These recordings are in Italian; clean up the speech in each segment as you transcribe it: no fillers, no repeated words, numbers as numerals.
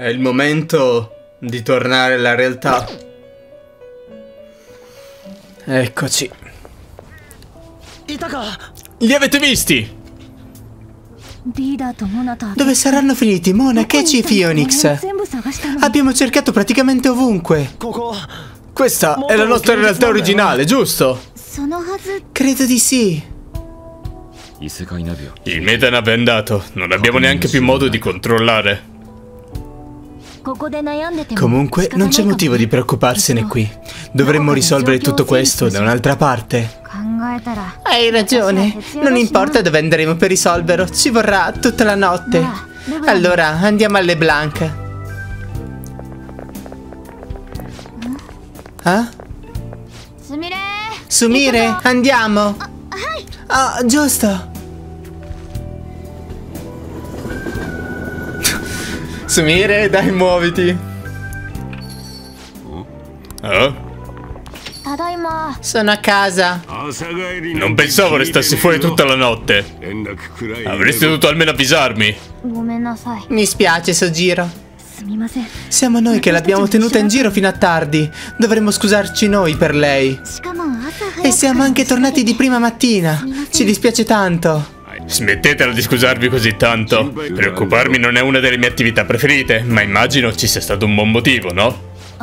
È il momento di tornare alla realtà. Eccoci. Li avete visti? Dove saranno finiti Mona, Kechi e Phoenix? Abbiamo cercato praticamente ovunque. Questa è la nostra realtà originale, giusto? Credo di sì. Il metanave è andato, non abbiamo neanche più modo di controllare. Comunque non c'è motivo di preoccuparsene qui. Dovremmo risolvere tutto questo da un'altra parte. Hai ragione. Non importa dove andremo per risolverlo, ci vorrà tutta la notte. Allora andiamo alle Blanc. Sumire, andiamo. Ah, giusto. Sumire, dai, muoviti. Sono a casa. Non pensavo restassi fuori tutta la notte. Avresti dovuto almeno avvisarmi. Mi spiace, Sojiro. Siamo noi che l'abbiamo tenuta in giro fino a tardi. Dovremmo scusarci noi per lei. E siamo anche tornati di prima mattina. Ci dispiace tanto. Smettetela di scusarvi così tanto. Preoccuparmi non è una delle mie attività preferite, ma immagino ci sia stato un buon motivo, no?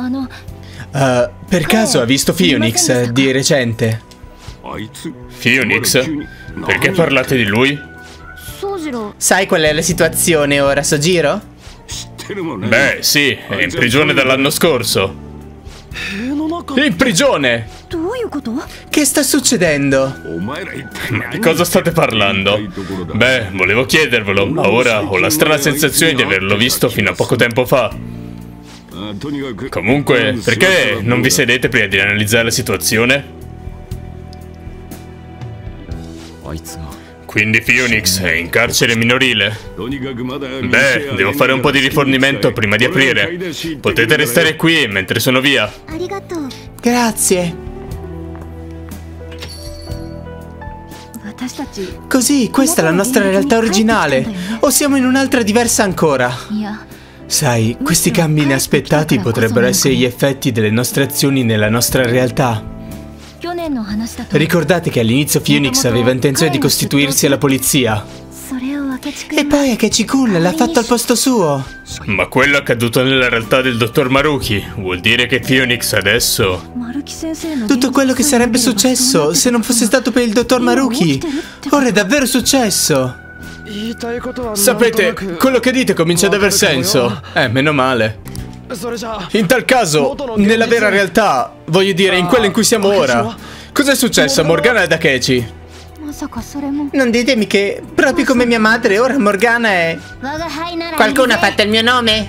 Per caso ha visto Phoenix di recente? Phoenix? Perché parlate di lui? Sai qual è la situazione ora, Sojiro? Beh, sì, è in prigione dall'anno scorso. In prigione! Che sta succedendo? Ma di cosa state parlando? Beh, volevo chiedervelo, ma ora ho la strana sensazione di averlo visto fino a poco tempo fa. Comunque, perché non vi sedete prima di analizzare la situazione? Quindi Phoenix è in carcere minorile? Beh, devo fare un po' di rifornimento prima di aprire. Potete restare qui mentre sono via. Grazie. Così, questa è la nostra realtà originale. O siamo in un'altra diversa ancora? Sai, questi cambi inaspettati potrebbero essere gli effetti delle nostre azioni nella nostra realtà. Ricordate che all'inizio Phoenix aveva intenzione di costituirsi alla polizia. E poi Akechi-kun l'ha fatto al posto suo. Ma quello è accaduto nella realtà del dottor Maruki. Vuol dire che Phoenix adesso... Tutto quello che sarebbe successo se non fosse stato per il dottor Maruki. Ora è davvero successo. Sapete, quello che dite comincia ad aver senso. Meno male. In tal caso, nella vera realtà, voglio dire, in quella in cui siamo ora, cos'è successo a Morgana ed Akechi? Non ditemi che, proprio come mia madre, ora Morgana è... Qualcuno ha fatto il mio nome?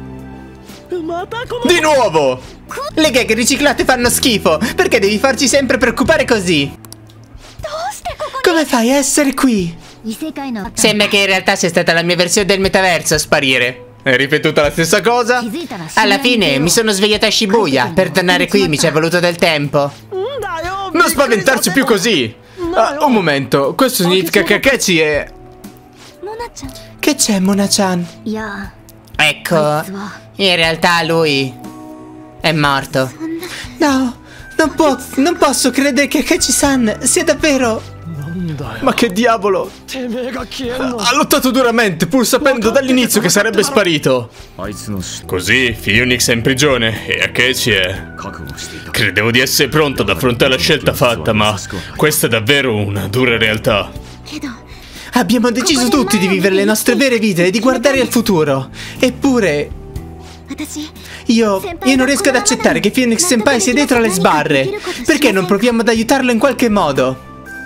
Di nuovo! Le gag riciclate fanno schifo. Perché devi farci sempre preoccupare così? Come fai a essere qui? Sembra che in realtà sia stata la mia versione del metaverso a sparire. Hai ripetuto la stessa cosa? Alla fine mi sono svegliata a Shibuya. Per tornare qui mi ci è voluto del tempo. Non spaventarci più così! Un momento, questo significa che Akechi è... Che c'è, Mona-chan? Ecco, in realtà lui è morto. No, non posso credere che Akechi-san sia davvero... Ma che diavolo! Ha lottato duramente, pur sapendo dall'inizio che sarebbe sparito. Così Phoenix è in prigione e Akechi è... Credevo di essere pronto ad affrontare la scelta fatta, ma questa è davvero una dura realtà. Abbiamo deciso tutti di vivere le nostre vere vite e di guardare al futuro. Eppure... Io non riesco ad accettare che Phoenix Senpai sia dietro alle sbarre. Perché non proviamo ad aiutarlo in qualche modo?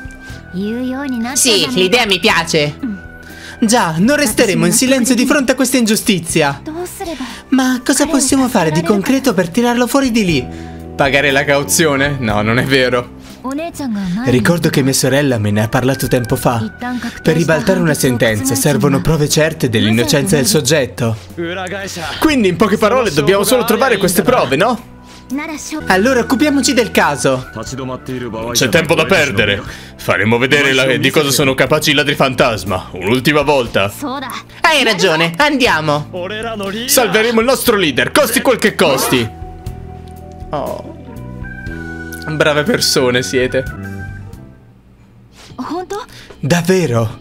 Sì, l'idea mi piace. Già, non resteremo in silenzio di fronte a questa ingiustizia. Ma cosa possiamo fare di concreto per tirarlo fuori di lì? Pagare la cauzione? No, non è vero. Ricordo che mia sorella me ne ha parlato tempo fa. Per ribaltare una sentenza servono prove certe dell'innocenza del soggetto. Quindi, in poche parole, dobbiamo solo trovare queste prove, no? Allora occupiamoci del caso. C'è tempo da perdere. Faremo vedere di cosa sono capaci i ladri fantasma. Un'ultima volta. Hai ragione, andiamo. Salveremo il nostro leader, costi quel che costi. Oh. Brave persone siete. Davvero?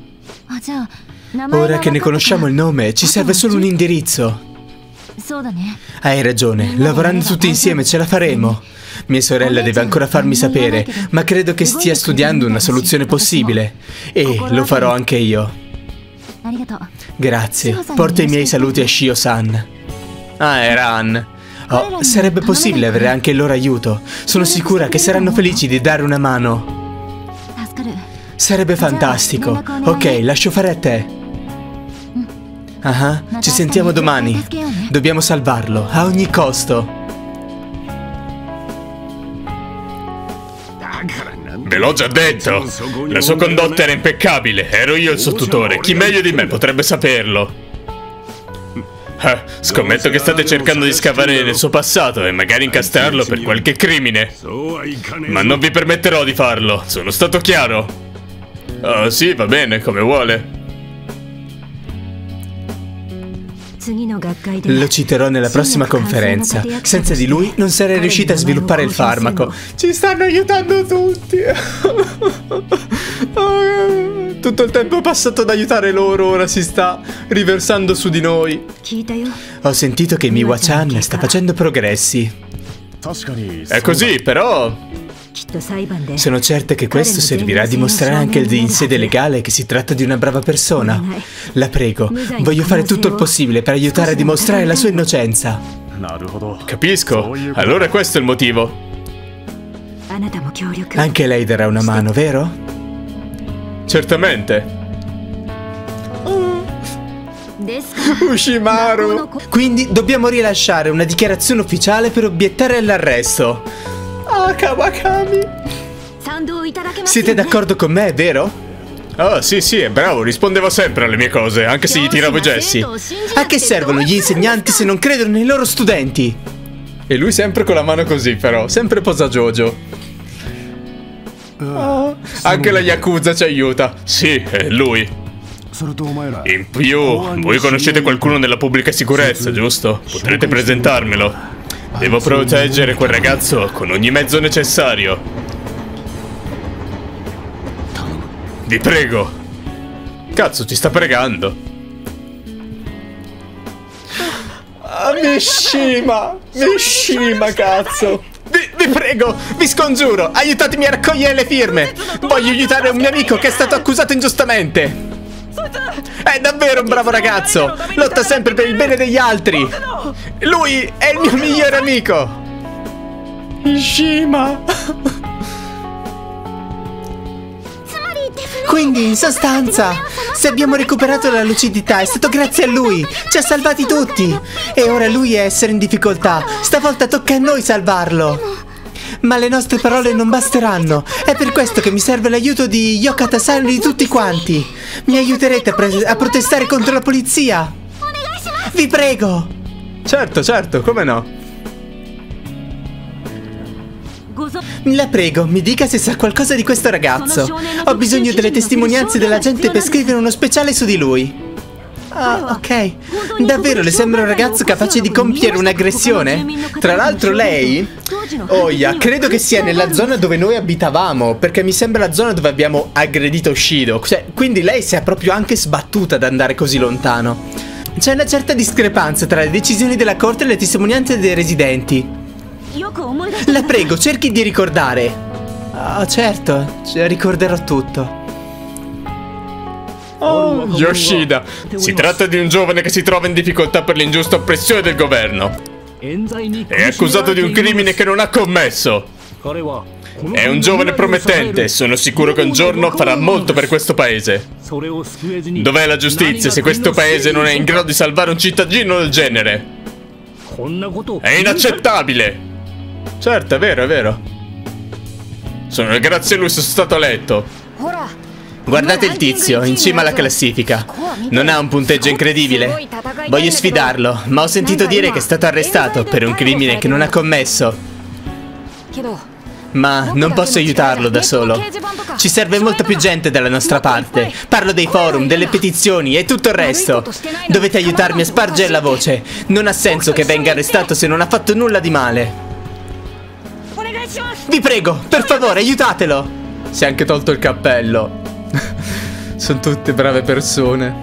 Ora che ne conosciamo il nome, ci serve solo un indirizzo. Hai ragione, lavorando tutti insieme ce la faremo. Mia sorella deve ancora farmi sapere, ma credo che stia studiando una soluzione possibile. E lo farò anche io. Grazie, porta i miei saluti a Shio-san. Ah, è Ran. Oh, sarebbe possibile avere anche il loro aiuto. Sono sicura che saranno felici di dare una mano. Sarebbe fantastico. Ok, lascio fare a te. Ci sentiamo domani. Dobbiamo salvarlo, a ogni costo. Ve l'ho già detto. La sua condotta era impeccabile. Ero io il suo tutore. Chi meglio di me potrebbe saperlo? Scommetto che state cercando di scavare nel suo passato e magari incastrarlo per qualche crimine. Ma non vi permetterò di farlo. Sono stato chiaro? Sì, va bene, come vuole. Lo citerò nella prossima conferenza. Senza di lui non sarei riuscita a sviluppare il farmaco. Ci stanno aiutando tutti. Tutto il tempo passato ad aiutare loro ora si sta riversando su di noi. Ho sentito che Miwa-chan sta facendo progressi. È così, però... Sono certa che questo servirà a dimostrare anche in sede legale che si tratta di una brava persona. La prego, voglio fare tutto il possibile per aiutare a dimostrare la sua innocenza. Capisco, allora questo è il motivo. Anche lei darà una mano, vero? Certamente. Ushimaru. Quindi dobbiamo rilasciare una dichiarazione ufficiale per obiettare all'arresto. Kawakami. Siete d'accordo con me, vero? Sì, è bravo, rispondeva sempre alle mie cose, anche se gli tiravo i gessi. A che servono gli insegnanti se non credono nei loro studenti? E lui sempre con la mano così, però, sempre posa Jojo. Anche la Yakuza ci aiuta. Sì, è lui. In più, voi conoscete qualcuno nella pubblica sicurezza, giusto? Potrete presentarmelo. Devo proteggere quel ragazzo con ogni mezzo necessario. Vi prego. Cazzo, ti sta pregando. Mishima, cazzo. Vi prego, vi scongiuro, aiutatemi a raccogliere le firme. Voglio aiutare un mio amico che è stato accusato ingiustamente. È davvero un bravo ragazzo. Lotta sempre per il bene degli altri. Lui è il mio migliore amico. Mishima. Quindi, in sostanza, se abbiamo recuperato la lucidità è stato grazie a lui. Ci ha salvati tutti. E ora lui è essere in difficoltà. Stavolta tocca a noi salvarlo. Ma le nostre parole non basteranno. È per questo che mi serve l'aiuto di Yokata-san e di tutti quanti. Mi aiuterete a protestare contro la polizia? Vi prego. Certo, come no? La prego, mi dica se sa qualcosa di questo ragazzo. Ho bisogno delle testimonianze della gente per scrivere uno speciale su di lui. Ok. Davvero le sembra un ragazzo capace di compiere un'aggressione? Tra l'altro lei... Oia, credo che sia nella zona dove noi abitavamo, perché mi sembra la zona dove abbiamo aggredito Shido. Cioè, quindi lei si è proprio anche sbattuta ad andare così lontano. C'è una certa discrepanza tra le decisioni della corte e le testimonianze dei residenti. La prego, cerchi di ricordare. Certo, ricorderò tutto. Yoshida, si tratta di un giovane che si trova in difficoltà per l'ingiusta oppressione del governo. È accusato di un crimine che non ha commesso. È un giovane promettente e sono sicuro che un giorno farà molto per questo paese. Dov'è la giustizia se questo paese non è in grado di salvare un cittadino del genere? È inaccettabile! Certo, è vero. Grazie a lui sono stato eletto. Guardate il tizio, in cima alla classifica. Non ha un punteggio incredibile. Voglio sfidarlo, ma ho sentito dire che è stato arrestato per un crimine che non ha commesso. Ma non posso aiutarlo da solo. Ci serve molta più gente dalla nostra parte. Parlo dei forum, delle petizioni e tutto il resto. Dovete aiutarmi a spargere la voce. Non ha senso che venga arrestato se non ha fatto nulla di male. Vi prego, per favore, aiutatelo. Si è anche tolto il cappello. Sono tutte brave persone.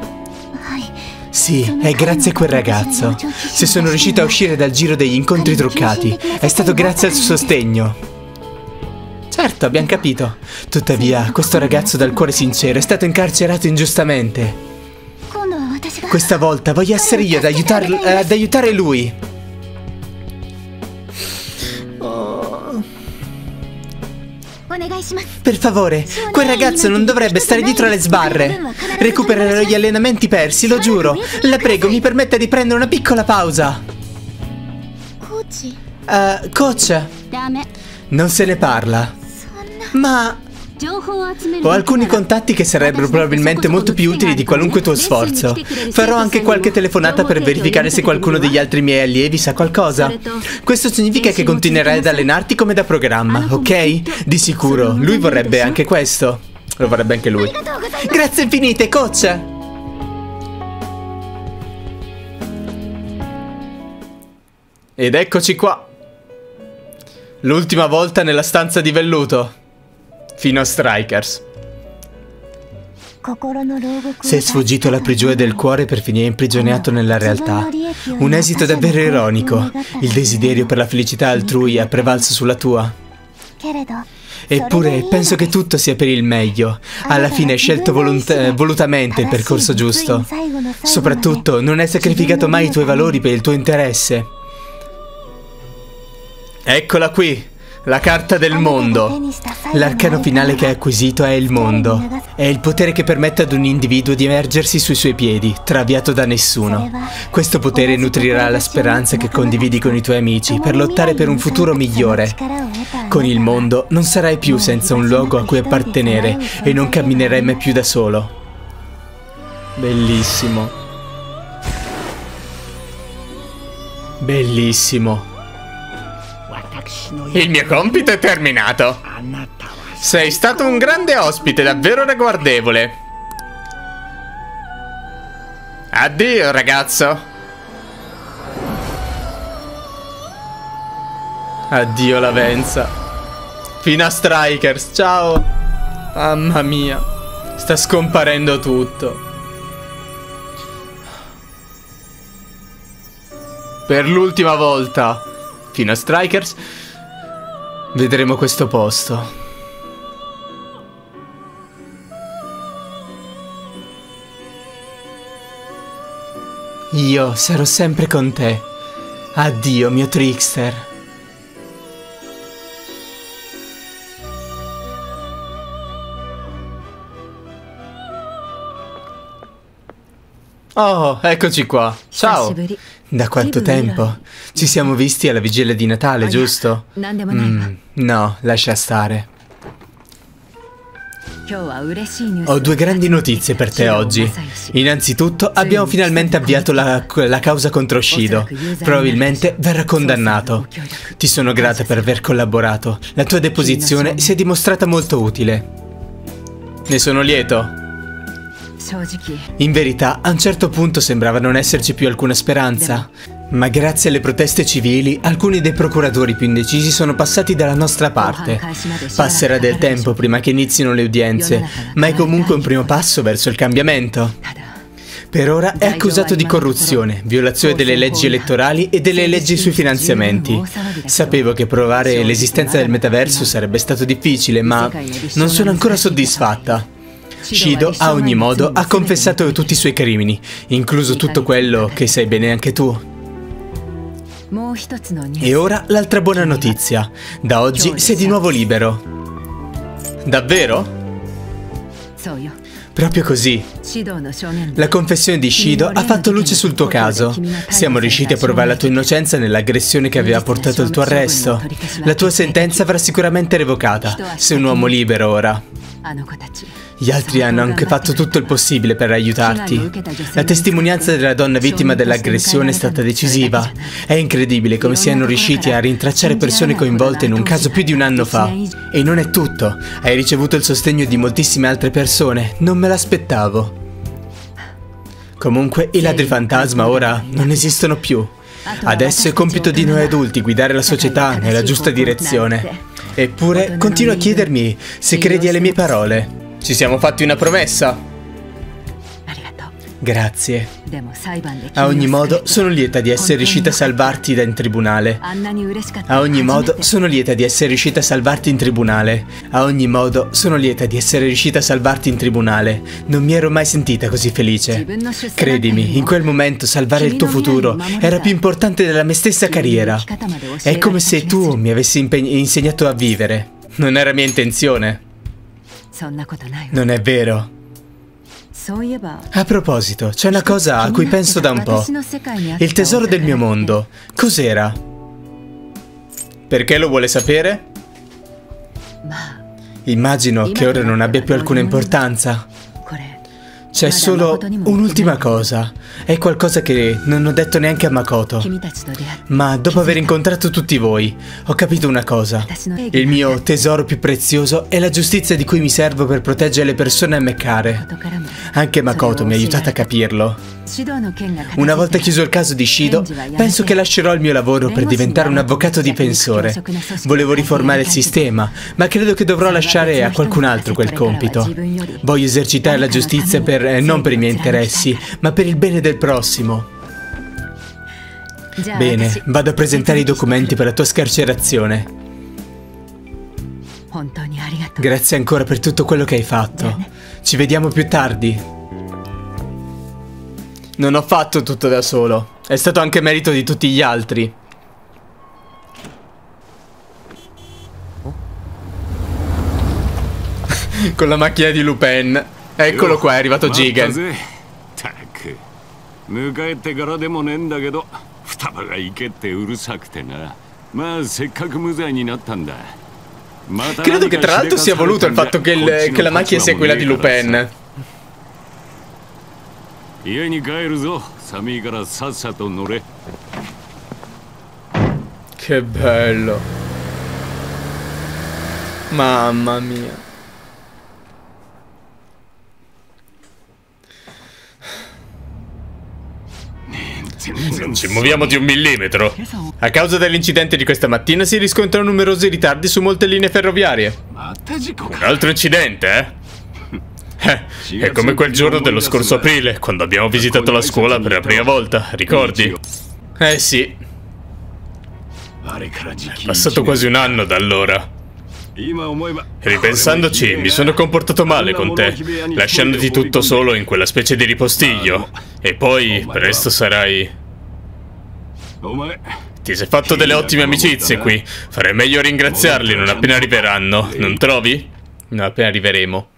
Sì, è grazie a quel ragazzo. Se sono riuscito a uscire dal giro degli incontri truccati, è stato grazie al suo sostegno. Certo, abbiamo capito. Tuttavia, questo ragazzo dal cuore sincero è stato incarcerato ingiustamente. Questa volta voglio essere io ad aiutare lui. Per favore, quel ragazzo non dovrebbe stare dietro alle sbarre. Recupererò gli allenamenti persi, lo giuro. La prego, mi permetta di prendere una piccola pausa. Coach, non se ne parla. Ma ho alcuni contatti che sarebbero probabilmente molto più utili di qualunque tuo sforzo. Farò anche qualche telefonata per verificare se qualcuno degli altri miei allievi sa qualcosa. Questo significa che continuerai ad allenarti come da programma, ok? Di sicuro, lui vorrebbe anche questo. Lo vorrebbe anche lui. Grazie infinite, coach! Ed eccoci qua. L'ultima volta nella stanza di velluto. Fino a Strikers. Sei sfuggito alla prigione del cuore per finire imprigionato nella realtà. Un esito davvero ironico. Il desiderio per la felicità altrui ha prevalso sulla tua. Eppure penso che tutto sia per il meglio. Alla fine hai scelto volutamente il percorso giusto. Soprattutto non hai sacrificato mai i tuoi valori per il tuo interesse. Eccola qui. La carta del mondo. L'arcano finale che hai acquisito è il mondo. È il potere che permette ad un individuo di emergersi sui suoi piedi, traviato da nessuno. Questo potere nutrirà la speranza che condividi con i tuoi amici per lottare per un futuro migliore. Con il mondo non sarai più senza un luogo a cui appartenere e non camminerai mai più da solo. Bellissimo. Bellissimo. Il mio compito è terminato. Sei stato un grande ospite, davvero ragguardevole. Addio, ragazzo. Addio, Lavenza. Fino a Strikers, ciao. Mamma mia. Sta scomparendo tutto. Per l'ultima volta. Fino a Strikers. Vedremo questo posto. Io sarò sempre con te. Addio, mio trickster. Oh, eccoci qua. Ciao. Da quanto tempo? Ci siamo visti alla vigilia di Natale, giusto? No, lascia stare. Ho due grandi notizie per te oggi. Innanzitutto, abbiamo finalmente avviato la causa contro Shido. Probabilmente verrà condannato. Ti sono grata per aver collaborato. La tua deposizione si è dimostrata molto utile. Ne sono lieto. In verità, a un certo punto sembrava non esserci più alcuna speranza. Ma grazie alle proteste civili, alcuni dei procuratori più indecisi sono passati dalla nostra parte. Passerà del tempo prima che inizino le udienze, ma è comunque un primo passo verso il cambiamento. Per ora è accusato di corruzione, violazione delle leggi elettorali e delle leggi sui finanziamenti. Sapevo che provare l'esistenza del metaverso sarebbe stato difficile, ma non sono ancora soddisfatta. Shido, a ogni modo, ha confessato tutti i suoi crimini, incluso tutto quello che sai bene anche tu. E ora l'altra buona notizia. Da oggi sei di nuovo libero. Davvero? Proprio così. La confessione di Shido ha fatto luce sul tuo caso. Siamo riusciti a provare la tua innocenza nell'aggressione che aveva portato al tuo arresto. La tua sentenza verrà sicuramente revocata. Sei un uomo libero ora. Gli altri hanno anche fatto tutto il possibile per aiutarti. La testimonianza della donna vittima dell'aggressione è stata decisiva. È incredibile come siano riusciti a rintracciare persone coinvolte in un caso più di un anno fa. E non è tutto. Hai ricevuto il sostegno di moltissime altre persone. Non me l'aspettavo. Comunque, i ladri fantasma ora non esistono più. Adesso è compito di noi adulti guidare la società nella giusta direzione. Eppure, continua a chiedermi se credi alle mie parole. Ci siamo fatti una promessa. Grazie. A ogni modo, sono lieta di essere riuscita a salvarti in tribunale. A ogni modo, sono lieta di essere riuscita a salvarti in tribunale. A ogni modo, sono lieta di essere riuscita a salvarti in tribunale. Non mi ero mai sentita così felice. Credimi, in quel momento salvare il tuo futuro era più importante della mia stessa carriera. È come se tu mi avessi insegnato a vivere. Non era mia intenzione. Non è vero. A proposito, c'è una cosa a cui penso da un po'. Il tesoro del mio mondo. Cos'era? Perché lo vuole sapere? Immagino che ora non abbia più alcuna importanza. C'è solo un'ultima cosa. È qualcosa che non ho detto neanche a Makoto. Ma dopo aver incontrato tutti voi, ho capito una cosa. Il mio tesoro più prezioso è la giustizia di cui mi servo per proteggere le persone a me care. Anche Makoto mi ha aiutato a capirlo. Una volta chiuso il caso di Shido, penso che lascerò il mio lavoro per diventare un avvocato difensore. Volevo riformare il sistema, ma credo che dovrò lasciare a qualcun altro quel compito. Voglio esercitare la giustizia non per i miei interessi, ma per il bene del prossimo. Bene, vado a presentare i documenti per la tua scarcerazione. Grazie ancora per tutto quello che hai fatto. Ci vediamo più tardi. Non ho fatto tutto da solo. È stato anche merito di tutti gli altri. Con la macchina di Lupin. Eccolo qua, è arrivato Jigen. Credo che tra l'altro sia voluto il fatto che la macchina sia quella di Lupin. Che bello. Mamma mia. Non ci muoviamo di un millimetro. A causa dell'incidente di questa mattina si riscontrano numerosi ritardi su molte linee ferroviarie. Un altro incidente, è come quel giorno dello scorso aprile, quando abbiamo visitato la scuola per la prima volta, ricordi? Sì. È passato quasi un anno da allora. Ripensandoci, mi sono comportato male con te, lasciandoti tutto solo in quella specie di ripostiglio. E poi, presto sarai... Ti sei fatto delle ottime amicizie qui. Farei meglio a ringraziarli non appena arriveranno, non trovi? Non appena arriveremo.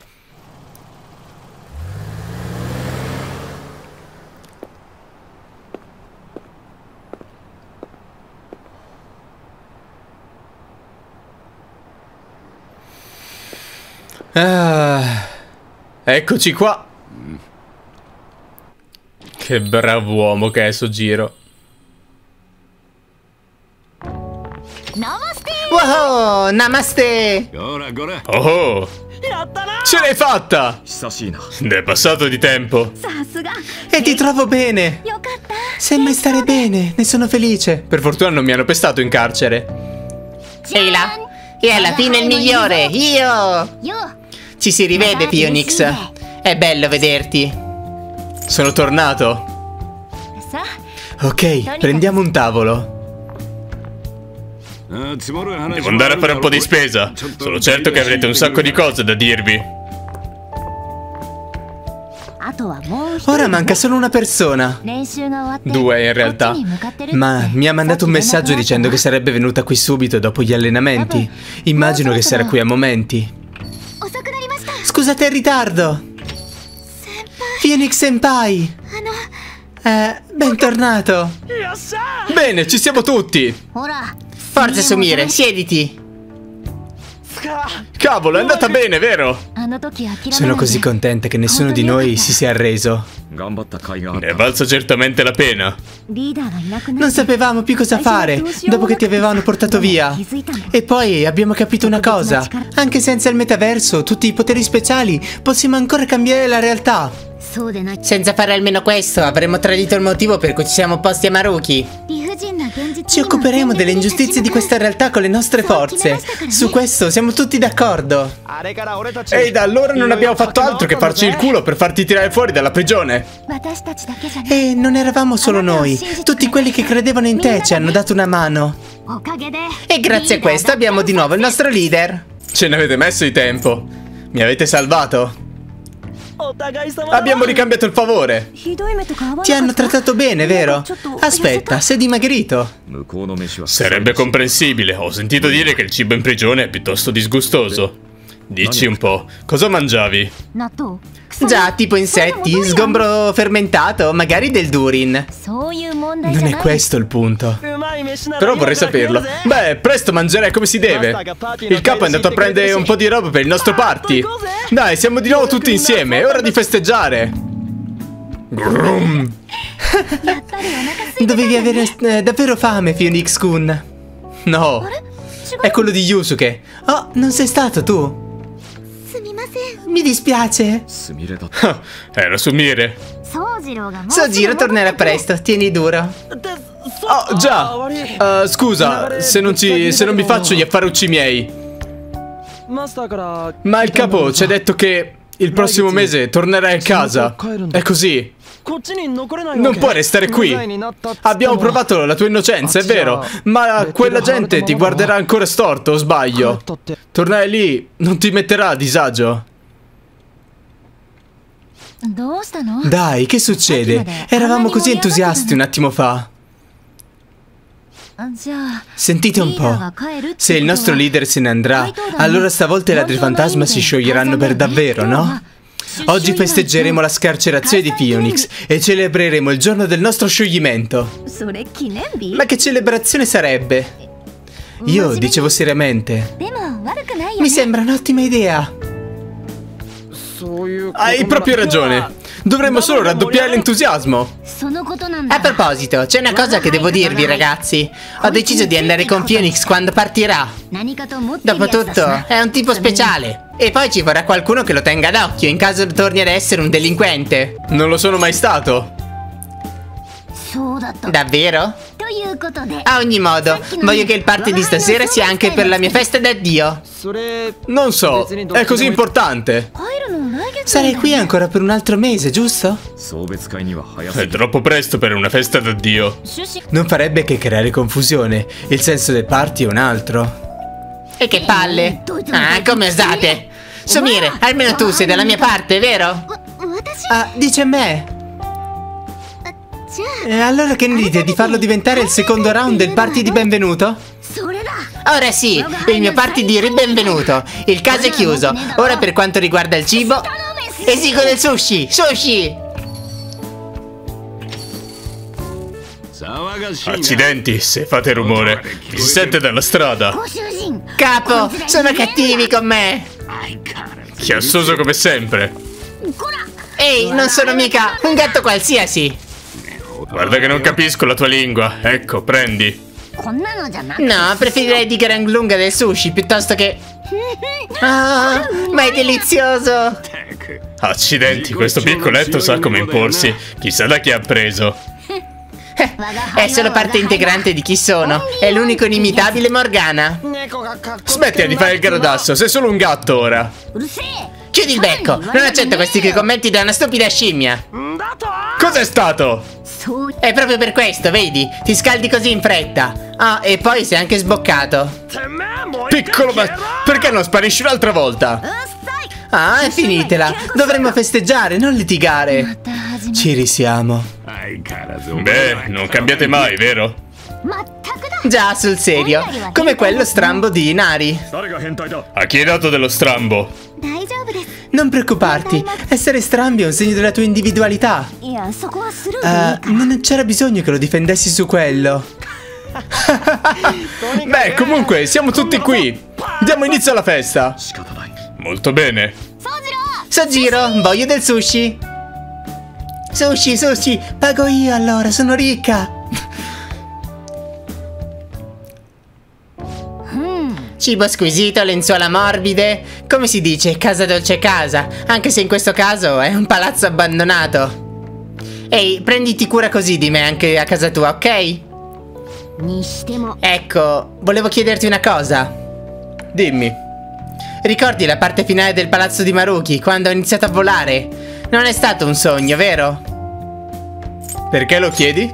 Eccoci qua. Che bravo uomo che è Sojiro. Wow, namaste. Oh, ce l'hai fatta. È passato di tempo. E ti trovo bene. Sembri stare bene, ne sono felice. Per fortuna non mi hanno pestato in carcere. Ehi là. E alla fine il migliore, io! Ci si rivede, Phoenix. È bello vederti. Sono tornato. Ok, prendiamo un tavolo. Devo andare a fare un po' di spesa. Sono certo che avrete un sacco di cose da dirvi. Ora manca solo una persona. 2 in realtà. Ma mi ha mandato un messaggio dicendo che sarebbe venuta qui subito dopo gli allenamenti. Immagino che sarà qui a momenti. Scusate il ritardo. Phoenix Senpai. Bentornato. Bene, ci siamo tutti. Forza Sumire, siediti. Cavolo, è andata bene, vero? Sono così contenta che nessuno di noi si sia arreso. Ne è valsa certamente la pena. Non sapevamo più cosa fare dopo che ti avevano portato via. E poi abbiamo capito una cosa. Anche senza il metaverso, tutti i poteri speciali, possiamo ancora cambiare la realtà. Senza fare almeno questo, avremmo tradito il motivo per cui ci siamo opposti a Maruki. Ci occuperemo delle ingiustizie di questa realtà con le nostre forze. Su questo siamo tutti d'accordo. Ehi, da allora non abbiamo fatto altro che farci il culo per farti tirare fuori dalla prigione. E non eravamo solo noi. Tutti quelli che credevano in te ci hanno dato una mano. E grazie a questo abbiamo di nuovo il nostro leader. Ce ne avete messo di tempo. Mi avete salvato. Abbiamo ricambiato il favore. Ti hanno trattato bene, vero? Aspetta, sei dimagrito. Sarebbe comprensibile. Ho sentito dire che il cibo in prigione è piuttosto disgustoso. Dici un po', cosa mangiavi? Già, tipo insetti, sgombro fermentato, magari del durin. Non è questo il punto. Però vorrei saperlo. Beh, presto mangerai come si deve. Il capo è andato a prendere un po' di roba per il nostro party. Dai, siamo di nuovo tutti insieme, è ora di festeggiare. Grum. Dovevi avere davvero fame, Phoenix-kun. No, è quello di Yusuke. Oh, non sei stato tu? Mi dispiace. Era Sumire. Sojiro tornerà presto, tieni duro. Oh, già. Scusa, se non mi faccio gli affarucci miei. Ma il capo ci ha detto che il prossimo mese tornerai a casa. È così. Non puoi restare qui. Abbiamo provato la tua innocenza, è vero. Ma quella gente ti guarderà ancora storto, o sbaglio? Tornare lì non ti metterà a disagio. Dai, che succede? Eravamo così entusiasti un attimo fa. Sentite un po'. Se il nostro leader se ne andrà, allora stavolta i ladri fantasma si scioglieranno per davvero, no? Oggi festeggeremo la scarcerazione di Phoenix e celebreremo il giorno del nostro scioglimento. Ma che celebrazione sarebbe? Io dicevo seriamente. Mi sembra un'ottima idea. Hai proprio ragione. Dovremmo solo raddoppiare l'entusiasmo. A proposito, c'è una cosa che devo dirvi, ragazzi. Ho deciso di andare con Phoenix quando partirà. Dopotutto, è un tipo speciale. E poi ci vorrà qualcuno che lo tenga d'occhio in caso torni ad essere un delinquente. Non lo sono mai stato. Davvero? A ogni modo, voglio che il party di stasera sia anche per la mia festa d'addio. Non so, è così importante. Sarei qui ancora per un altro mese, giusto? È troppo presto per una festa d'addio. Non farebbe che creare confusione. Il senso del party è un altro. E che palle! Ah, come osate! Sumire, almeno tu sei dalla mia parte, vero? Ah, dice me. E allora che ne dite di farlo diventare il secondo round del party di benvenuto? Ora sì, il mio party di ribenvenuto. Il caso è chiuso. Ora per quanto riguarda il cibo, esigo del sushi. Sushi! Accidenti, se fate rumore, vi si sente dalla strada. Capo, sono cattivi con me. Chiassoso come sempre. Ehi, non sono mica un gatto qualsiasi. Guarda che non capisco la tua lingua. Ecco, prendi. No, preferirei di gran lunga del sushi piuttosto che... Ah, ma è delizioso. Accidenti, questo piccoletto sa come imporsi. Chissà da chi ha preso. È solo parte integrante di chi sono. È l'unico inimitabile Morgana. Smettila di fare il gradasso, sei solo un gatto ora. Chiudi il becco, non accetto questi commenti da una stupida scimmia. Cos'è stato? È proprio per questo, vedi? Ti scaldi così in fretta. Ah, e poi sei anche sboccato. Piccolo perché non sparisci un'altra volta? Ah, è finitela. Dovremmo festeggiare, non litigare. Ci risiamo. Beh, non cambiate mai, vero? Già, sul serio. Come quello strambo di Inari. A chi hai dato dello strambo? Non preoccuparti, essere strambi è un segno della tua individualità. Non c'era bisogno che lo difendessi su quello. Beh, comunque, siamo tutti qui. Diamo inizio alla festa. Molto bene. Sojiro, voglio del sushi. Sushi, pago io allora, sono ricca. Cibo squisito, lenzuola morbide. Come si dice, casa dolce casa. Anche se in questo caso è un palazzo abbandonato. Ehi, prenditi cura così di me anche a casa tua, ok? Ecco, volevo chiederti una cosa. Dimmi. Ricordi la parte finale del palazzo di Maruki, quando ho iniziato a volare? Non è stato un sogno, vero? Perché lo chiedi?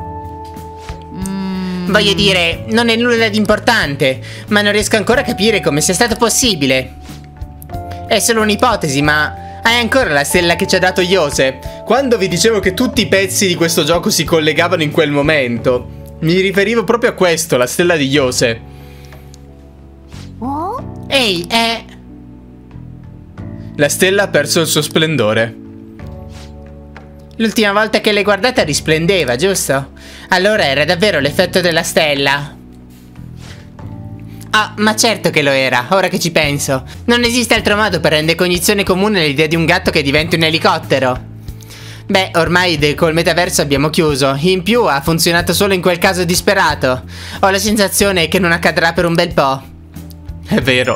Voglio dire, non è nulla di importante, ma non riesco ancora a capire come sia stato possibile. È solo un'ipotesi, ma hai ancora la stella che ci ha dato Yose? Quando vi dicevo che tutti i pezzi di questo gioco si collegavano in quel momento, mi riferivo proprio a questo, la stella di Yose. Ehi, La stella ha perso il suo splendore. l'ultima volta che l'hai guardata risplendeva, giusto? Allora era davvero l'effetto della stella. Ah, ma certo che lo era, ora che ci penso. Non esiste altro modo per rendere cognizione comune l'idea di un gatto che diventi un elicottero. Beh, ormai col metaverso abbiamo chiuso. In più ha funzionato solo in quel caso disperato. Ho la sensazione che non accadrà per un bel po'. È vero.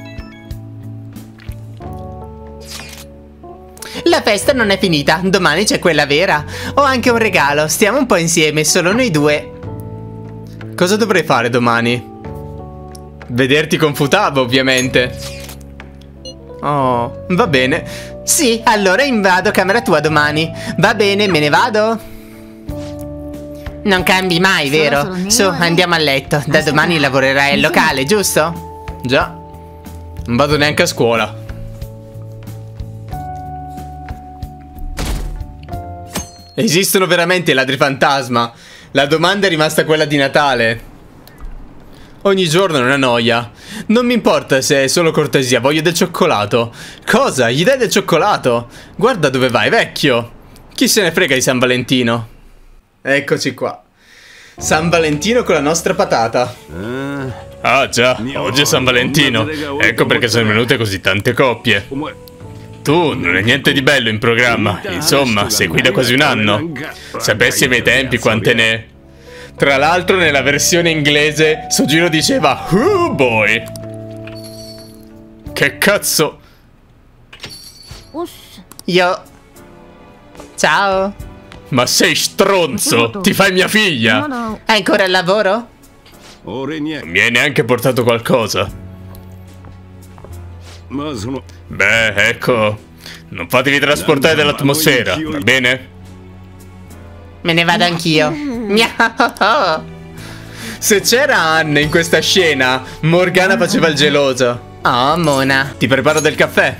La festa non è finita, domani c'è quella vera. Ho anche un regalo, stiamo un po' insieme, solo noi due. Cosa dovrei fare domani? Vederti con Futaba, ovviamente. Oh, va bene. Sì, allora invado camera tua domani. Va bene, me ne vado. Non cambi mai, vero? Su, andiamo a letto. Da domani lavorerai al locale, giusto? Già. Non vado neanche a scuola. Esistono veramente i ladri fantasma? La domanda è rimasta quella di Natale. Ogni giorno è una noia. Non mi importa se è solo cortesia, voglio del cioccolato. Cosa? Gli dai del cioccolato? Guarda dove vai, vecchio. Chi se ne frega di San Valentino? Eccoci qua. San Valentino con la nostra patata. Ah già, oggi è San Valentino. Ecco perché sono venute così tante coppie. Tu, non è niente di bello in programma. Insomma, sei qui da quasi un anno. Sapessi ai miei tempi quante ne... Tra l'altro nella versione inglese Sojiro diceva "Oh boy". Che cazzo? Io... Ciao. Ma sei stronzo! Ti fai mia figlia! Hai ancora il lavoro? Non mi hai neanche portato qualcosa. Beh, ecco, non fatevi trasportare dall'atmosfera, va bene? Me ne vado anch'io. Miau. Se c'era Anne in questa scena, Morgana faceva il geloso. Oh, Mona. Ti preparo del caffè.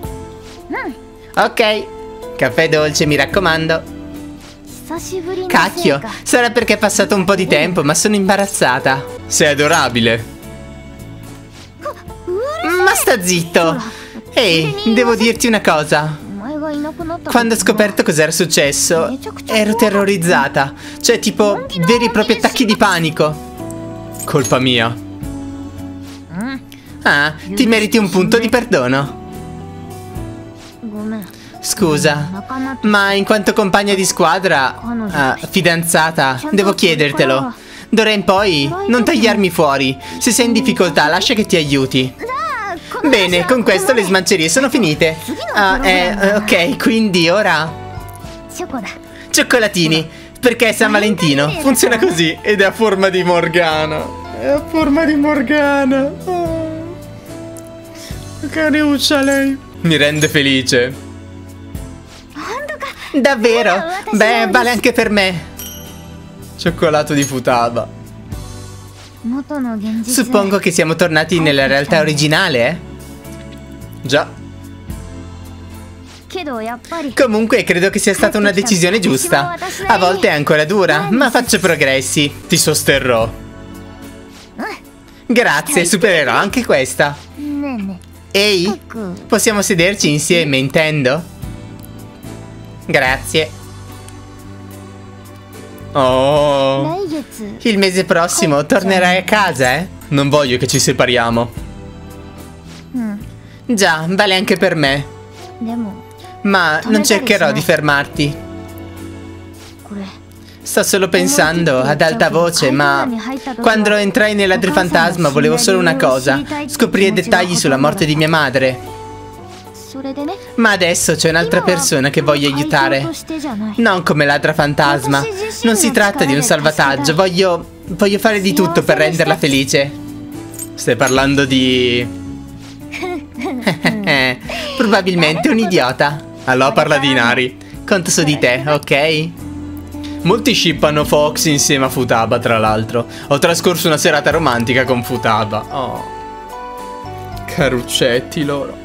Ok. Caffè dolce, mi raccomando. Cacchio, sarà perché è passato un po' di tempo, ma sono imbarazzata. Sei adorabile. Ma sta zitto. Ehi, devo dirti una cosa. Quando ho scoperto cos'era successo, ero terrorizzata. Cioè, tipo, veri e propri attacchi di panico. Colpa mia. Ah, ti meriti un punto di perdono. Scusa, ma in quanto compagna di squadra, fidanzata, devo chiedertelo. D'ora in poi, non tagliarmi fuori. Se sei in difficoltà, lascia che ti aiuti. Bene, con questo le smancerie sono finite. Ok, quindi ora... Cioccolatini, perché è San Valentino. Funziona così ed è a forma di Morgana. È a forma di Morgana. Oh. Cariuccia lei. Mi rende felice. Davvero? Beh, vale anche per me. Cioccolato di Futaba. Suppongo che siamo tornati nella realtà originale, eh? Già. Comunque credo che sia stata una decisione giusta. A volte è ancora dura, ma faccio progressi. Ti sosterrò. Grazie, supererò anche questa. Ehi, possiamo sederci insieme, intendo? Grazie. Oh. Il mese prossimo tornerai a casa, eh? Non voglio che ci separiamo. Già, vale anche per me. Ma non cercherò di fermarti. Sto solo pensando ad alta voce, ma quando entrai nel ladrifantasma volevo solo una cosa: scoprire dettagli sulla morte di mia madre. Ma adesso c'è un'altra persona che voglio aiutare. Non come ladrifantasma. Non si tratta di un salvataggio. Voglio fare di tutto per renderla felice. Stai parlando di... Probabilmente un idiota. Allora parla di Inari. Conto su di te, ok? Molti shippano Fox insieme a Futaba, tra l'altro. Ho trascorso una serata romantica con Futaba. Oh, caruccetti loro.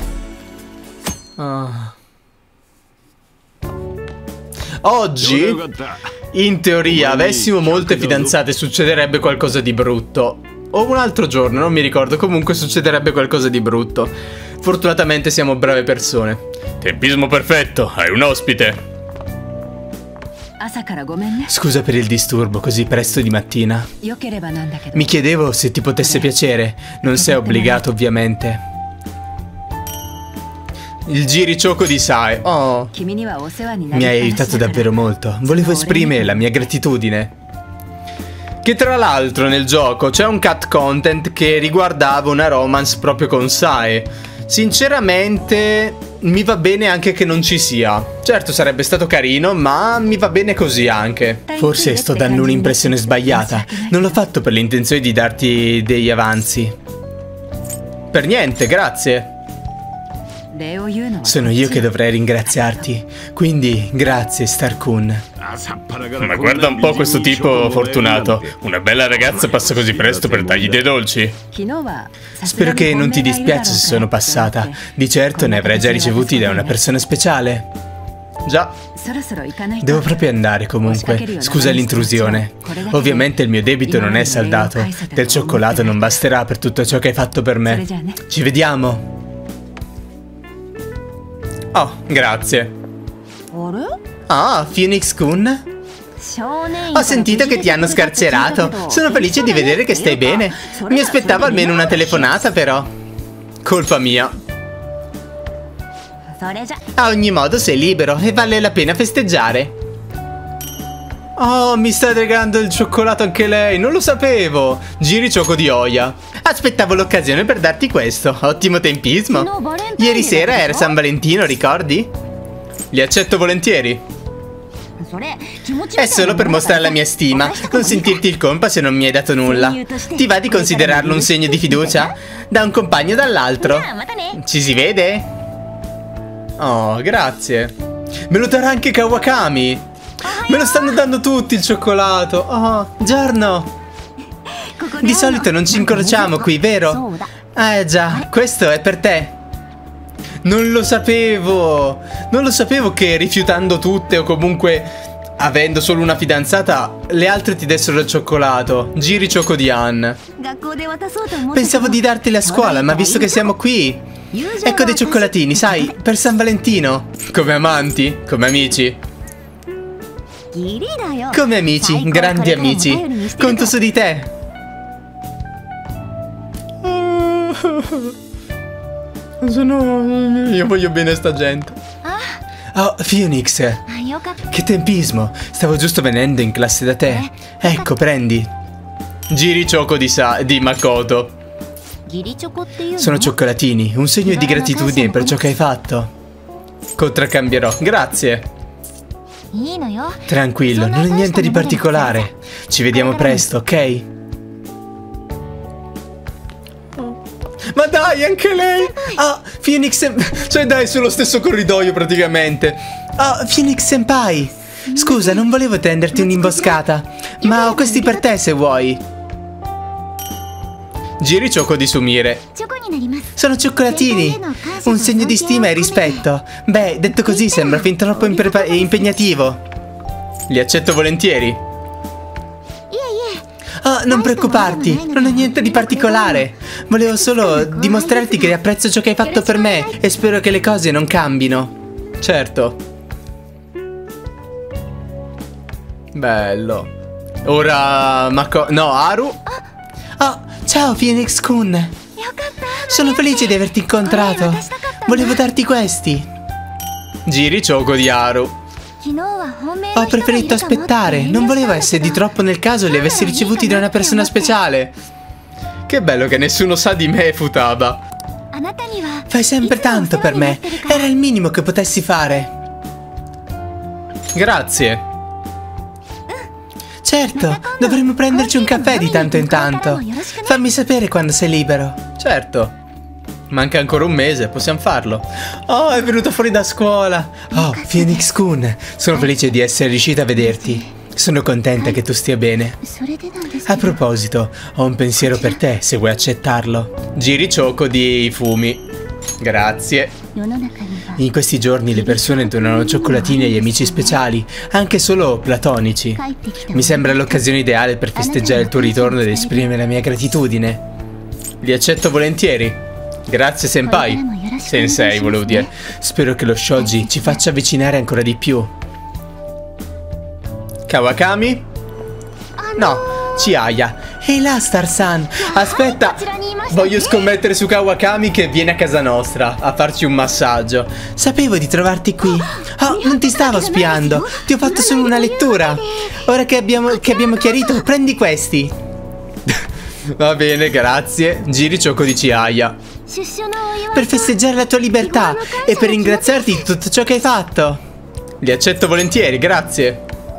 Oggi, in teoria, avessimo molte fidanzate, succederebbe qualcosa di brutto. O un altro giorno, non mi ricordo. Comunque succederebbe qualcosa di brutto. Fortunatamente siamo brave persone. Tempismo perfetto, hai un ospite. Scusa per il disturbo così presto di mattina. Mi chiedevo se ti potesse piacere. Non sei obbligato, ovviamente. Il Girichoko di Sae. Oh, mi hai aiutato davvero molto. Volevo esprimere la mia gratitudine. Che tra l'altro nel gioco c'è un cut content che riguardava una romance proprio con Sae. Sinceramente mi va bene anche che non ci sia. Certo sarebbe stato carino, ma mi va bene così anche. Forse sto dando un'impressione sbagliata. Non l'ho fatto per l'intenzione di darti degli avanzi. Per niente, grazie. Sono io che dovrei ringraziarti. Quindi grazie, Star-kun. Ma guarda un po' questo tipo fortunato. Una bella ragazza passa così presto per dargli dei dolci. Spero che non ti dispiace se sono passata. Di certo ne avrai già ricevuti da una persona speciale. Già. Devo proprio andare comunque. Scusa l'intrusione. Ovviamente il mio debito non è saldato. Del cioccolato non basterà per tutto ciò che hai fatto per me. Ci vediamo. Oh, grazie. Oh, Phoenix-kun? Ho sentito che ti hanno scarcerato. Sono felice di vedere che stai bene. Mi aspettavo almeno una telefonata, però. Colpa mia. A ogni modo sei libero e vale la pena festeggiare. Oh, mi sta regalando il cioccolato anche lei. Non lo sapevo. Girichoko di Oya. Aspettavo l'occasione per darti questo. Ottimo tempismo. Ieri sera era San Valentino, ricordi? Li accetto volentieri. È solo per mostrare la mia stima. Non sentirti il colpa se non mi hai dato nulla. Ti va di considerarlo un segno di fiducia? Da un compagno dall'altro. Ci si vede? Oh, grazie. Me lo darà anche Kawakami. Me lo stanno dando tutti il cioccolato. Oh, giorno. Di solito non ci incrociamo qui, vero? Ah, già, questo è per te. Non lo sapevo. Non lo sapevo che rifiutando tutte o comunque avendo solo una fidanzata le altre ti dessero il cioccolato. Girichoko di Han. Pensavo di darteli a scuola, ma visto che siamo qui, ecco dei cioccolatini, sai, per San Valentino. Come amanti, come amici. Come amici, grandi amici. Conto su di te. Io voglio bene a sta gente. Oh, Phoenix. Che tempismo. Stavo giusto venendo in classe da te. Ecco, prendi. Girichoko di Makoto. Sono cioccolatini, un segno di gratitudine per ciò che hai fatto. Contraccambierò. Grazie. Tranquillo, non è niente di particolare. Ci vediamo presto, ok? Ma dai, anche lei! Ah, Phoenix... Cioè dai, sullo stesso corridoio praticamente. Ah, Phoenix Senpai. Scusa, non volevo tenderti un'imboscata, ma ho questi per te se vuoi. Girichoko di Sumire. Sono cioccolatini. Un segno di stima e rispetto. Beh, detto così sembra fin troppo impegnativo. Li accetto volentieri. Oh, non preoccuparti, non è niente di particolare. Volevo solo dimostrarti che apprezzo ciò che hai fatto per me e spero che le cose non cambino. Certo. Bello. Ora no, Haru. Oh, ciao Phoenix-kun. Sono felice di averti incontrato. Volevo darti questi. Giri Choco di Haru. Ho preferito aspettare. Non volevo essere di troppo nel caso li avessi ricevuti da una persona speciale. Che bello che nessuno sa di me, Futaba. Fai sempre tanto per me. Era il minimo che potessi fare. Grazie. Certo, dovremmo prenderci un caffè di tanto in tanto. Fammi sapere quando sei libero. Certo. Manca ancora un mese, possiamo farlo. Oh, è venuto fuori da scuola. Oh, Phoenix-kun, sono felice di essere riuscita a vederti. Sono contenta che tu stia bene. A proposito, ho un pensiero per te, se vuoi accettarlo. Giri Choco di Fumi. Grazie. In questi giorni le persone donano cioccolatini agli amici speciali, anche solo platonici. Mi sembra l'occasione ideale per festeggiare il tuo ritorno ed esprimere la mia gratitudine. Li accetto volentieri. Grazie senpai. Sensei, volevo dire. Spero che lo shogi ci faccia avvicinare ancora di più. Kawakami? No, Chihaya. Ehi là, Star-san. Aspetta, voglio scommettere su Kawakami che viene a casa nostra a farci un massaggio. Sapevo di trovarti qui. Oh, non ti stavo spiando. Ti ho fatto solo una lettura. Ora che abbiamo chiarito, prendi questi. Va bene, grazie. Giri Choco di Chihaya. Per festeggiare la tua libertà e per ringraziarti di tutto ciò che hai fatto. Li accetto volentieri, grazie.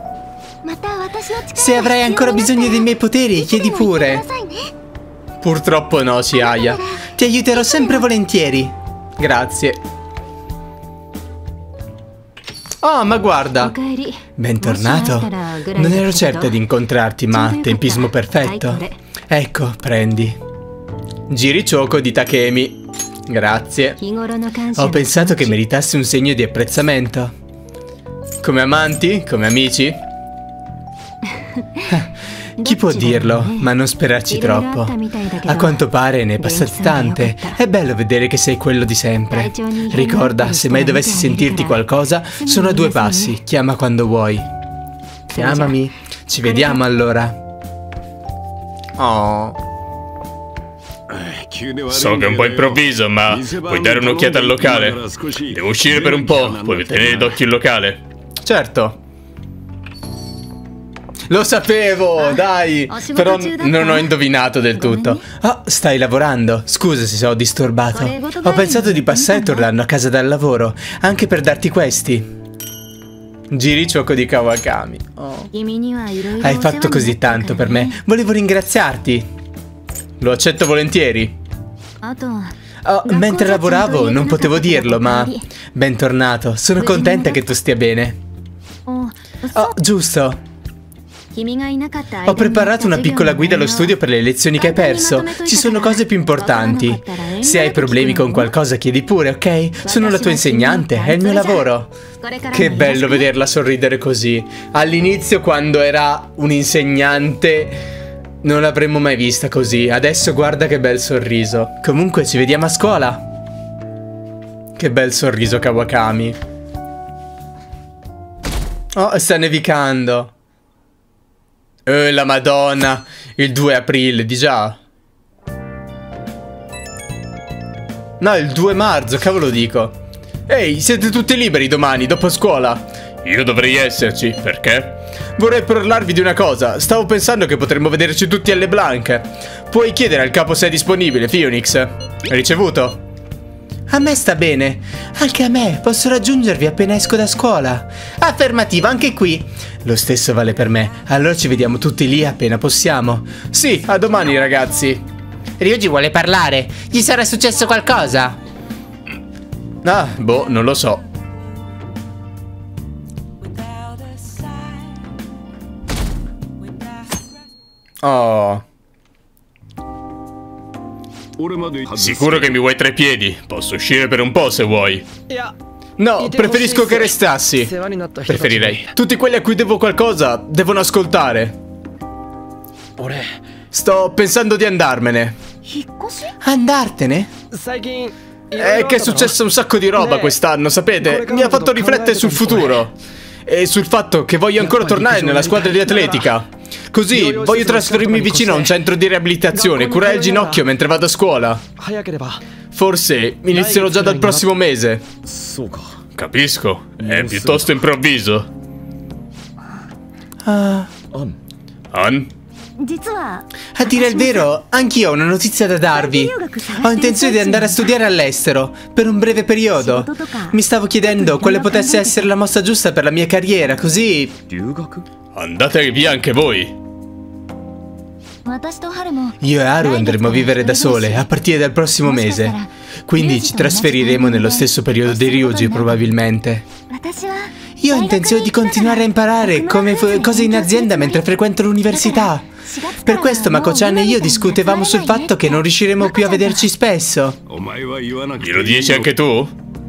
Se avrai ancora bisogno dei miei poteri, chiedi pure. Purtroppo no, Chihaya. Ti aiuterò sempre volentieri. Grazie. Oh, ma guarda. Bentornato. Non ero certa di incontrarti, ma tempismo perfetto. Ecco, prendi. Giri Choco di Takemi. Grazie. Ho pensato che meritassi un segno di apprezzamento. Come amanti? Come amici? Chi può dirlo, ma non sperarci troppo. A quanto pare ne è passate tante. È bello vedere che sei quello di sempre. Ricorda, se mai dovessi sentirti qualcosa, sono a 2 passi. Chiama quando vuoi. Chiamami. Ci vediamo allora. Oh. So che è un po' improvviso, ma puoi dare un'occhiata al locale? Devo uscire per un po', puoi tenere d'occhio il locale? Certo. Lo sapevo, dai! Però non ho indovinato del tutto. Oh, stai lavorando? Scusa se ho disturbato. Ho pensato di passare tornando a casa dal lavoro, anche per darti questi. Giri Choco di Kawakami. Oh. Hai fatto così tanto per me. Volevo ringraziarti. Lo accetto volentieri. Oh, mentre lavoravo non potevo dirlo, ma... Bentornato, sono contenta che tu stia bene. Oh, giusto. Ho preparato una piccola guida allo studio per le lezioni che hai perso. Ci sono cose più importanti. Se hai problemi con qualcosa chiedi pure, ok? Sono la tua insegnante, è il mio lavoro. Che bello vederla sorridere così. All'inizio, quando era un'insegnante, non l'avremmo mai vista così. Adesso guarda che bel sorriso. Comunque ci vediamo a scuola. Che bel sorriso, Kawakami. Oh, sta nevicando. La madonna. Il 2 aprile, di già. No, il 2 marzo, cavolo dico. Ehi, siete tutti liberi domani, dopo scuola? Io dovrei esserci, perché? Vorrei parlarvi di una cosa. Stavo pensando che potremmo vederci tutti alle Blanche. Puoi chiedere al capo se è disponibile, Phoenix. Ricevuto? A me sta bene. Anche a me. Posso raggiungervi appena esco da scuola. Affermativa, anche qui. Lo stesso vale per me. Allora ci vediamo tutti lì appena possiamo. Sì, a domani ragazzi. Ryuji vuole parlare. Gli sarà successo qualcosa? Ah, boh, non lo so. Oh. Sicuro che mi vuoi tra i piedi? Posso uscire per un po' se vuoi. No, preferisco che restassi. Preferirei. Tutti quelli a cui devo qualcosa devono ascoltare. Sto pensando di andarmene. Andartene? È che è successa un sacco di roba quest'anno, sapete? Mi ha fatto riflettere sul futuro. E sul fatto che voglio ancora tornare nella squadra di atletica. Così, voglio trasferirmi vicino a un centro di riabilitazione, curare il ginocchio mentre vado a scuola. Forse inizierò già dal prossimo mese. Capisco, è piuttosto improvviso. An? A dire il vero, anch'io ho una notizia da darvi. Ho intenzione di andare a studiare all'estero, per un breve periodo. Mi stavo chiedendo quale potesse essere la mossa giusta per la mia carriera, così... Andate via anche voi. Io e Haru andremo a vivere da sole a partire dal prossimo mese. Quindi ci trasferiremo nello stesso periodo di Ryuji, probabilmente. Io ho intenzione di continuare a imparare cose in azienda mentre frequento l'università. Per questo Mako-chan e io discutevamo sul fatto che non riusciremo più a vederci spesso. Glielo dici anche tu?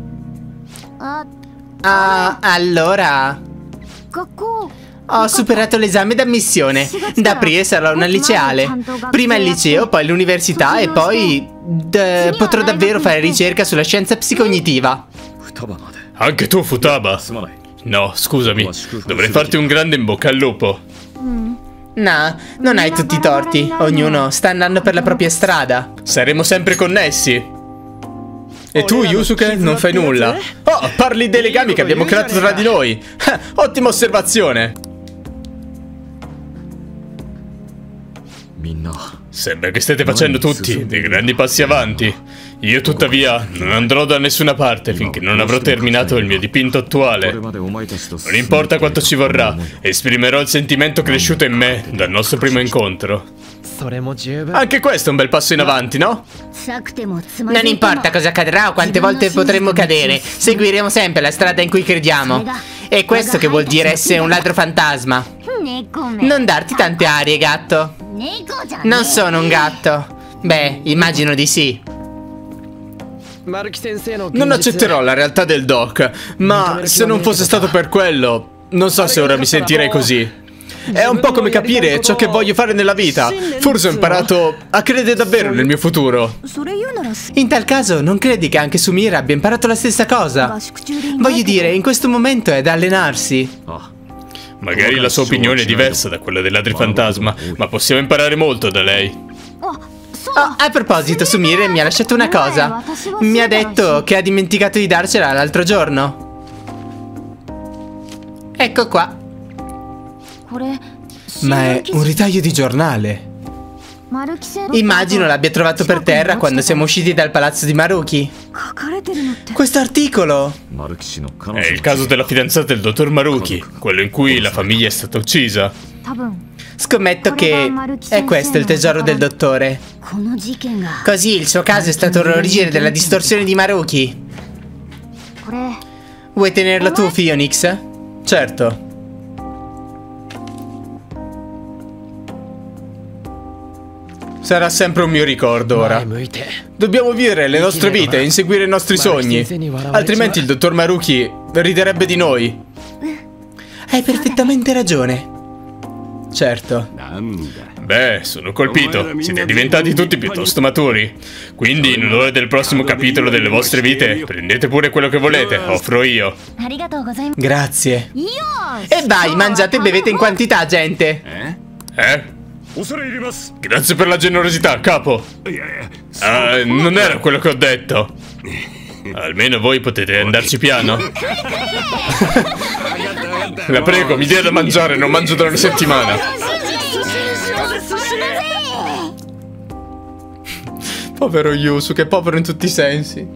Allora... Ho superato l'esame d'ammissione. Da aprile sarò una liceale. Prima il liceo, poi l'università e poi... potrò davvero fare ricerca sulla scienza psicognitiva. Anche tu, Futaba? No, scusami. Dovrei farti un grande in bocca al lupo. No, non hai tutti i torti. Ognuno sta andando per la propria strada. Saremo sempre connessi. E tu, Yusuke, non fai nulla. Oh, parli dei legami che abbiamo creato tra di noi. Ottima osservazione. Sembra che state facendo tutti dei grandi passi avanti. Io tuttavia non andrò da nessuna parte finché non avrò terminato il mio dipinto attuale. Non importa quanto ci vorrà, esprimerò il sentimento cresciuto in me dal nostro primo incontro. Anche questo è un bel passo in avanti, no? Non importa cosa accadrà o quante volte potremmo cadere, seguiremo sempre la strada in cui crediamo. È questo che vuol dire essere un ladro fantasma. Non darti tante arie, gatto. Non sono un gatto. Beh, immagino di sì. Non accetterò la realtà del doc, ma se non fosse stato per quello, non so se ora mi sentirei così. È un po' come capire ciò che voglio fare nella vita. Forse ho imparato a credere davvero nel mio futuro. In tal caso, non credi che anche Sumire abbia imparato la stessa cosa? Voglio dire, in questo momento è da allenarsi. Magari la sua opinione è diversa da quella del ladrifantasma, ma possiamo imparare molto da lei. A proposito, Sumire mi ha lasciato una cosa. Mi ha detto che ha dimenticato di darcela l'altro giorno. Ecco qua. Ma è un ritaglio di giornale. Immagino l'abbia trovato per terra quando siamo usciti dal palazzo di Maruki. Questo articolo è il caso della fidanzata del dottor Maruki, quello in cui la famiglia è stata uccisa. Scommetto che è questo il tesoro del dottore. Così il suo caso è stato l'origine della distorsione di Maruki. Vuoi tenerlo tu, Phoenix? Certo. Sarà sempre un mio ricordo ora. Dobbiamo vivere le nostre vite e inseguire i nostri sogni. Altrimenti il dottor Maruki riderebbe di noi. Hai perfettamente ragione. Certo. Beh, sono colpito. Siete diventati tutti piuttosto maturi. Quindi, in onore del prossimo capitolo delle vostre vite, prendete pure quello che volete. Offro io. Grazie. E vai, mangiate e bevete in quantità, gente. Grazie per la generosità, capo. Non era quello che ho detto. Almeno voi potete andarci piano. La prego, mi dia da mangiare, non mangio da una settimana. Povero Yusuke, povero in tutti i sensi.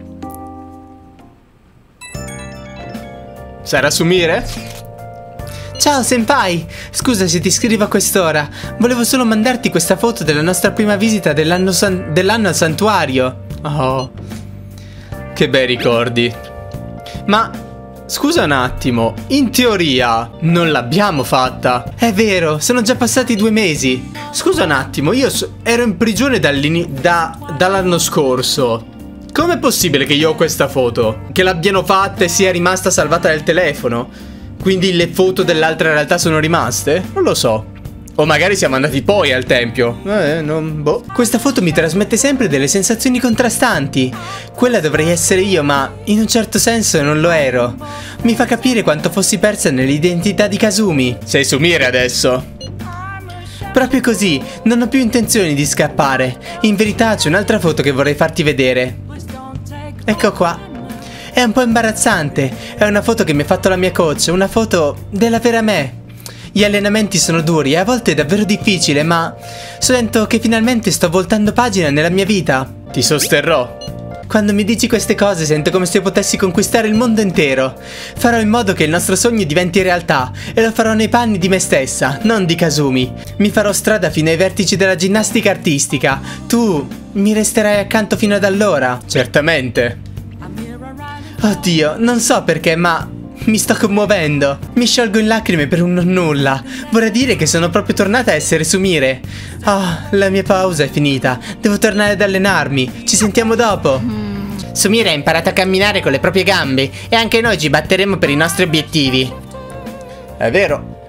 Sarà Sumire? Ciao senpai, scusa se ti scrivo a quest'ora. Volevo solo mandarti questa foto della nostra prima visita dell'anno al santuario. Oh, che bei ricordi. Ma scusa un attimo, in teoria non l'abbiamo fatta. È vero, sono già passati 2 mesi. Scusa un attimo, io ero in prigione dall'anno scorso. Com'è possibile che io ho questa foto? Che l'abbiano fatta e sia rimasta salvata nel telefono? Quindi le foto dell'altra realtà sono rimaste? Non lo so. O magari siamo andati poi al tempio. Boh. Questa foto mi trasmette sempre delle sensazioni contrastanti. Quella dovrei essere io, ma in un certo senso non lo ero. Mi fa capire quanto fossi persa nell'identità di Kazumi. Sei Sumire adesso. Proprio così, non ho più intenzione di scappare. In verità c'è un'altra foto che vorrei farti vedere. Ecco qua. È un po' imbarazzante. È una foto che mi ha fatto la mia coach, una foto della vera me. Gli allenamenti sono duri e a volte è davvero difficile, ma sento che finalmente sto voltando pagina nella mia vita. Ti sosterrò. Quando mi dici queste cose sento come se potessi conquistare il mondo intero. Farò in modo che il nostro sogno diventi realtà e lo farò nei panni di me stessa, non di Kazumi. Mi farò strada fino ai vertici della ginnastica artistica. Tu mi resterai accanto fino ad allora. Certamente. Oddio, non so perché, ma mi sto commuovendo. Mi sciolgo in lacrime per un nulla. Vorrei dire che sono proprio tornata a essere Sumire. La mia pausa è finita. Devo tornare ad allenarmi. Ci sentiamo dopo. Sumire ha imparato a camminare con le proprie gambe e anche noi ci batteremo per i nostri obiettivi. È vero.